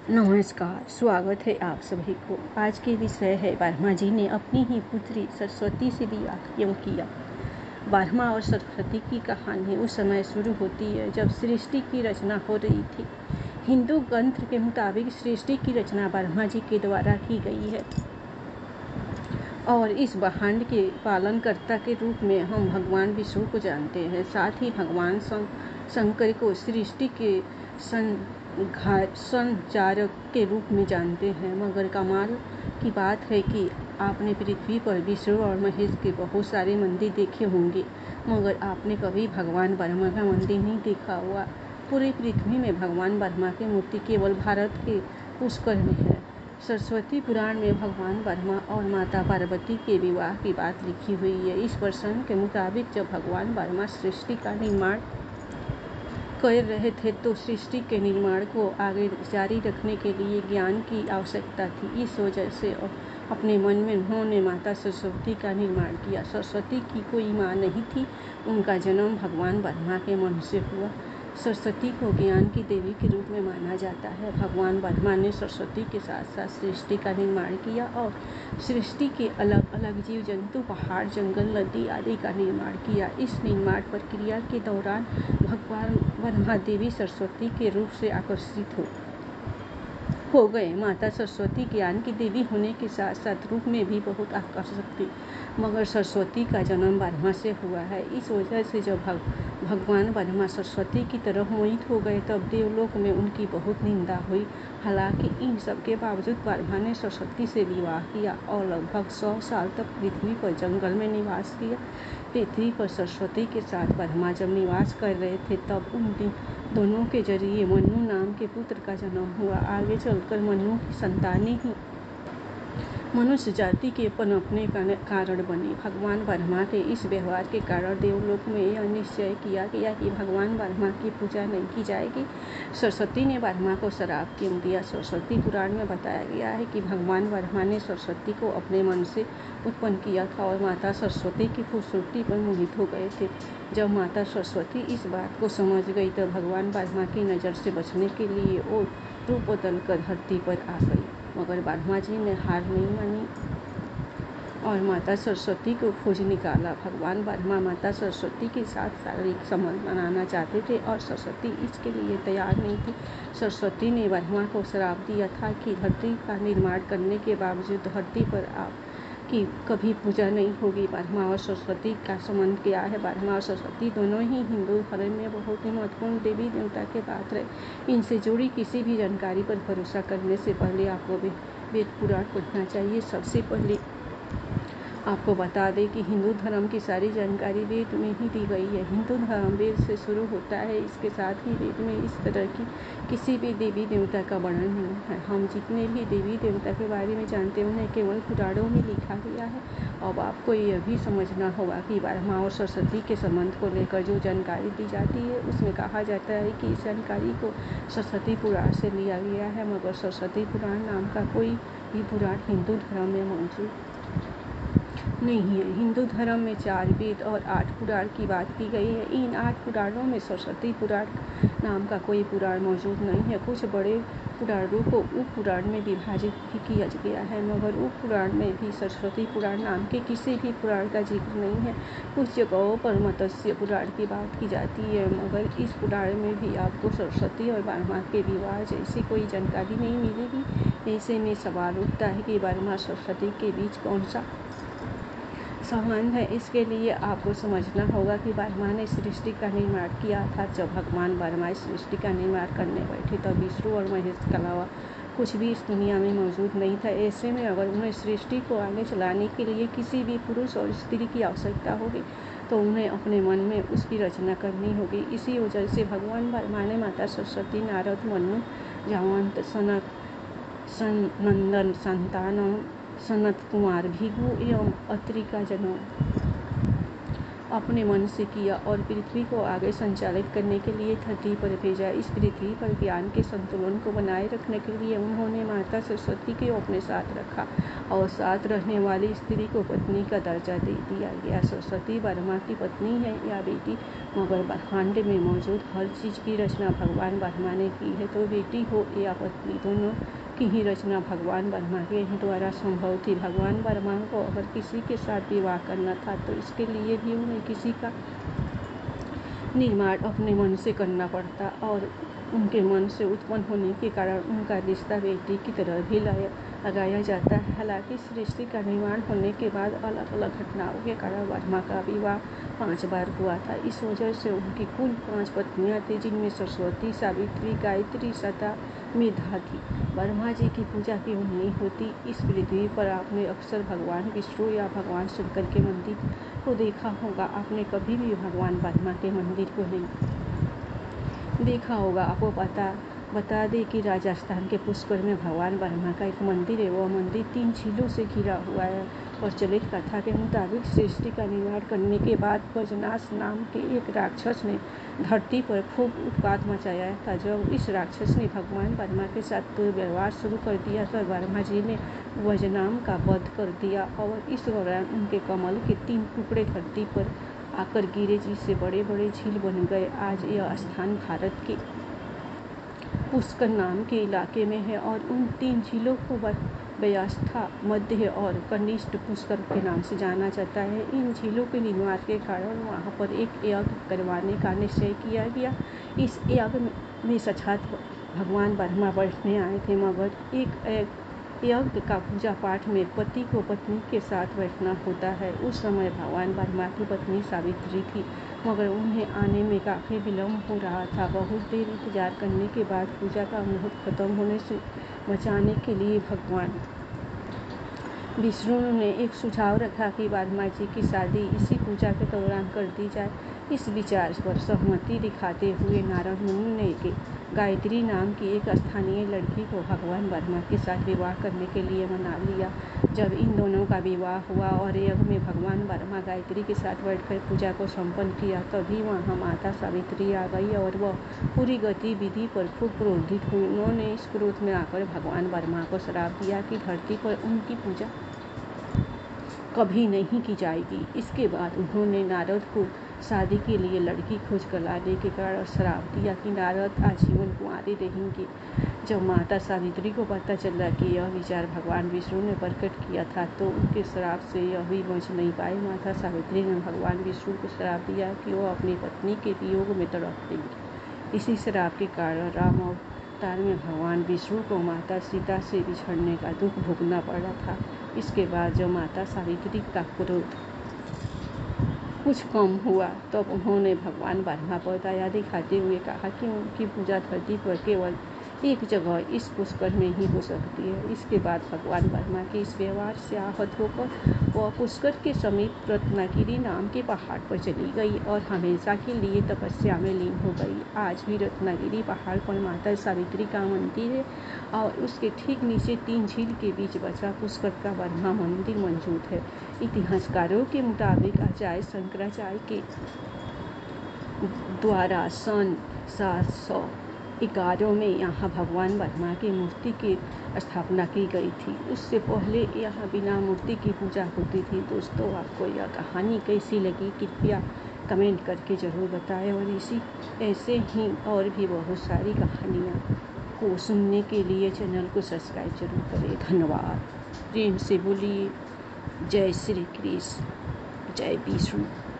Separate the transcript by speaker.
Speaker 1: नमस्कार, स्वागत है आप सभी को। आज के विषय है ब्रह्मा जी ने अपनी ही पुत्री सरस्वती से विवाह क्यों किया। ब्रह्मा और सरस्वती की कहानी उस समय शुरू होती है जब सृष्टि की रचना हो रही थी। हिंदू ग्रंथ के मुताबिक सृष्टि की रचना ब्रह्मा जी के द्वारा की गई है और इस ब्रह्मांड के पालनकर्ता के रूप में हम भगवान विष्णु को जानते हैं। साथ ही भगवान शंकर को सृष्टि के संचारक के रूप में जानते हैं। मगर कमाल की बात है कि आपने पृथ्वी पर विष्णु और महेश के बहुत सारे मंदिर देखे होंगे, मगर आपने कभी भगवान ब्रह्मा का मंदिर नहीं देखा हुआ। पूरी पृथ्वी में भगवान ब्रह्मा की मूर्ति केवल भारत के पुष्कर में है। सरस्वती पुराण में भगवान ब्रह्मा और माता पार्वती के विवाह की बात लिखी हुई है। इस प्रसंग के मुताबिक जब भगवान ब्रह्मा सृष्टि का निर्माण कर रहे थे तो सृष्टि के निर्माण को आगे जारी रखने के लिए ज्ञान की आवश्यकता थी। इस वजह से अपने मन में उन्होंने माता सरस्वती का निर्माण किया। सरस्वती की कोई माँ नहीं थी, उनका जन्म भगवान ब्रह्मा के मन से हुआ। सरस्वती को ज्ञान की देवी के रूप में माना जाता है। भगवान ब्रह्मा ने सरस्वती के साथ साथ सृष्टि का निर्माण किया और सृष्टि के अलग अलग जीव जंतु, पहाड़, जंगल, नदी आदि का निर्माण किया। इस निर्माण प्रक्रिया के दौरान भगवान ब्रह्मा देवी सरस्वती के रूप से आकर्षित हो गए। माता सरस्वती ज्ञान की देवी होने के साथ साथ रूप में भी बहुत आकर्षक थी, मगर सरस्वती का जन्म ब्रह्मा से हुआ है। इस वजह से जब भगवान ब्रह्मा सरस्वती की तरफ मोहित हो गए तब देवलोक में उनकी बहुत निंदा हुई। हालांकि इन सब के बावजूद ब्रह्मा ने सरस्वती से विवाह किया और लगभग 100 साल तक पृथ्वी पर जंगल में निवास किया। पृथ्वी पर सरस्वती के साथ ब्रह्मा जब निवास कर रहे थे तब उन दोनों के जरिए मनु नाम के पुत्र का जन्म हुआ। आगे चलकर मनु की संतानें ही मनुष्य जाति के पनपने का कारण बनी। भगवान ब्रह्मा के इस व्यवहार के कारण देवलोक में यह निश्चय किया गया कि भगवान ब्रह्मा की पूजा नहीं की जाएगी। सरस्वती ने ब्रह्मा को श्राप क्यों दिया। सरस्वती पुराण में बताया गया है कि भगवान ब्रह्मा ने सरस्वती को अपने मन से उत्पन्न किया था और माता सरस्वती की खूबसूरती पर मोहित हो गए थे। जब माता सरस्वती इस बात को समझ गई तब भगवान ब्रह्मा की नज़र से बचने के लिए वो रूप बदलकर धरती पर आ गई, मगर ब्रह्मा जी ने हार नहीं मानी और माता सरस्वती को खोज निकाला। भगवान ब्रह्मा माता सरस्वती के साथ शारीरिक संबंध बनाना चाहते थे और सरस्वती इसके लिए तैयार नहीं थी। सरस्वती ने ब्रह्मा को श्राप दिया था कि धरती का निर्माण करने के बावजूद धरती पर आपकी कभी पूजा नहीं होगी। ब्रह्मा और सरस्वती का संबंध क्या है। ब्रह्मा और सरस्वती दोनों ही हिंदू धर्म में बहुत ही महत्वपूर्ण देवी देवता के पात्र है। इनसे जुड़ी किसी भी जानकारी पर भरोसा करने से पहले आपको वेद पुराण पढ़ना चाहिए। सबसे पहले आपको बता दें कि हिंदू धर्म की सारी जानकारी वेद में ही दी गई है। हिंदू धर्म वेद से शुरू होता है। इसके साथ ही वेद में इस तरह की किसी भी देवी देवता का वर्णन नहीं है। हम जितने भी देवी देवता के बारे में जानते हैं उन्हें केवल पुराणों में लिखा गया है। अब आपको यह भी समझना होगा कि ब्रह्मा और सरस्वती के संबंध को लेकर जो जानकारी दी जाती है उसमें कहा जाता है कि इस जानकारी को सरस्वती पुराण से लिया गया है, मगर सरस्वती पुराण नाम का कोई भी पुराण हिंदू धर्म में मौजूद नहीं है। हिंदू धर्म में 4 वेद और 8 पुराण की बात की गई है। इन 8 पुराणों में सरस्वती पुराण नाम का कोई पुराण मौजूद नहीं है। कुछ बड़े पुराणों को उप पुराण में विभाजित भी किया गया है, मगर उप पुराण में भी सरस्वती पुराण नाम के किसी भी पुराण का जिक्र नहीं है। कुछ जगहों पर मत्स्य पुराण की बात की जाती है, मगर इस पुराण में भी आपको सरस्वती और ब्रह्मा के विवाह जैसी कोई जानकारी नहीं मिलेगी। ऐसे में सवाल उठता है कि ब्रह्मा सरस्वती के बीच कौन सा संबंध है। इसके लिए आपको समझना होगा कि ब्रह्मा ने सृष्टि का निर्माण किया था। जब भगवान ब्रह्मा सृष्टि का निर्माण करने बैठे तब विष्णु और महेश के अलावा कुछ भी इस दुनिया में मौजूद नहीं था। ऐसे में अगर उन्हें सृष्टि को आगे चलाने के लिए किसी भी पुरुष और स्त्री की आवश्यकता होगी तो उन्हें अपने मन में उसकी रचना करनी होगी। इसी वजह से भगवान ब्रह्मा ने माता सरस्वती, नारद, मनु, जामवंत, सनंदन, संतान, सनत कुमार, भृगु एवं अत्रि का जन्म अपने मन से किया और पृथ्वी को आगे संचालित करने के लिए धरती पर भेजा। इस पृथ्वी पर ज्ञान के संतुलन को बनाए रखने के लिए उन्होंने माता सरस्वती को अपने साथ रखा और साथ रहने वाली स्त्री को पत्नी का दर्जा दे दिया गया। सरस्वती ब्रह्मा की पत्नी है या बेटी, मगर ब्रह्मांड में मौजूद हर चीज़ की रचना भगवान ब्रह्मा ने की है, तो बेटी हो या पत्नी, दोनों की ही रचना भगवान ब्रह्मा के द्वारा संभव थी। भगवान ब्रह्मा को अगर किसी के साथ विवाह करना था तो इसके लिए भी उन्हें किसी का निर्माण अपने मन से करना पड़ता और उनके मन से उत्पन्न होने के कारण उनका रिश्ता बेटी की तरह भी लगाया जाता है। हालांकि सृष्टि का निर्माण होने के बाद अलग अलग घटनाओं के कारण ब्रह्मा का विवाह 5 बार हुआ था। इस वजह से उनकी कुल 5 पत्नियां थी, जिनमें सरस्वती, सावित्री, गायत्री, सदा, मेधा थी। ब्रह्मा जी की पूजा क्यों नहीं होती? इस पृथ्वी पर आपने अक्सर भगवान विष्णु या भगवान शंकर के मंदिर को देखा होगा। आपने कभी भी भगवान ब्रह्मा के मंदिर को नहीं देखा होगा। आपको बता दें कि राजस्थान के पुष्कर में भगवान ब्रह्मा का एक मंदिर है। वह मंदिर 3 झीलों से घिरा हुआ है। प्रचलित कथा के मुताबिक सृष्टि का निर्माण करने के बाद वज्रनाश नाम के एक राक्षस ने धरती पर खूब उत्पात मचाया था। जब इस राक्षस ने भगवान ब्रह्मा के साथ दुर्व्यवहार शुरू कर दिया तो ब्रह्मा जी ने वज्रनाम का वध कर दिया और इस दौरान उनके कमल के 3 टुकड़े धरती पर आकर गिरे, जिससे बड़े बड़े झील बन गए। आज यह स्थान भारत के पुष्कर नाम के इलाके में है और उन 3 झीलों को व्यवस्था, मध्य और कनिष्ठ पुष्कर के नाम से जाना जाता है। इन झीलों के निर्माण के कारण वहां पर एक यज्ञ करवाने का निश्चय किया गया। इस यज्ञ में साक्षात भगवान ब्रह्मा बैठने आए थे, मगर एक यज्ञ का पूजा पाठ में पति को पत्नी के साथ बैठना होता है। उस समय भगवान ब्रह्मा की पत्नी सावित्री थी, मगर उन्हें आने में काफ़ी विलम्ब हो रहा था। बहुत देर इंतजार करने के बाद पूजा का मुहूर्त खत्म होने से बचाने के लिए भगवान विष्णु ने एक सुझाव रखा कि ब्रह्मा जी की शादी इसी पूजा के दौरान कर दी जाए। इस विचार पर सहमति दिखाते हुए नारद मुनि ने गायत्री नाम की एक स्थानीय लड़की को भगवान ब्रह्मा के साथ विवाह करने के लिए मना लिया। जब इन दोनों का विवाह हुआ और यज्ञ में भगवान ब्रह्मा गायत्री के साथ बैठकर पूजा को संपन्न किया, तभी वहाँ माता सावित्री आ गई और वह पूरी गतिविधि पर खूब क्रोधित हुई। उन्होंने इस क्रोध में आकर भगवान ब्रह्मा को श्राप दिया कि धरती पर उनकी पूजा कभी नहीं की जाएगी। इसके बाद उन्होंने नारद को शादी के लिए लड़की खोज कर लाने के कारण श्राप दिया कि नारद आजीवन कुंवारे रहेंगे। जब माता सावित्री को पता चला कि यह विचार भगवान विष्णु ने प्रकट किया था, तो उनके श्राप से यह भी बच नहीं पाए। माता सावित्री ने भगवान विष्णु को श्राप दिया कि वह अपनी पत्नी के वियोग में तड़प देंगे। इसी श्राप के कारण राम अवतार में भगवान विष्णु को माता सीता से बिछड़ने का दुख भोगना पड़ा था। इसके बाद जब माता सावित्री का क्रोध कुछ कम हुआ, तब उन्होंने भगवान ब्रह्मा पर दया दिखाते हुए कहा कि उनकी पूजा धरती पर केवल एक जगह इस पुष्कर में ही हो सकती है। इसके बाद भगवान ब्रह्मा के इस व्यवहार से आहत होकर वह पुष्कर के समीप रत्नागिरी नाम के पहाड़ पर चली गई और हमेशा के लिए तपस्या में लीन हो गई। आज भी रत्नागिरी पहाड़ पर माता सावित्री का मंदिर है और उसके ठीक नीचे 3 झील के बीच बचा पुष्कर का ब्रह्मा मंदिर मौजूद है। इतिहासकारों के मुताबिक आचार्य शंकराचार्य के द्वारा सन 711 में यहाँ भगवान ब्रह्मा की मूर्ति की स्थापना की गई थी। उससे पहले यहाँ बिना मूर्ति की पूजा होती थी। दोस्तों, आपको यह कहानी कैसी लगी कृपया कमेंट करके ज़रूर बताएं और ऐसे ही और भी बहुत सारी कहानियाँ को सुनने के लिए चैनल को सब्सक्राइब जरूर करें। धन्यवाद। प्रेम से बोलिए जय श्री कृष्ण, जय विष्णु।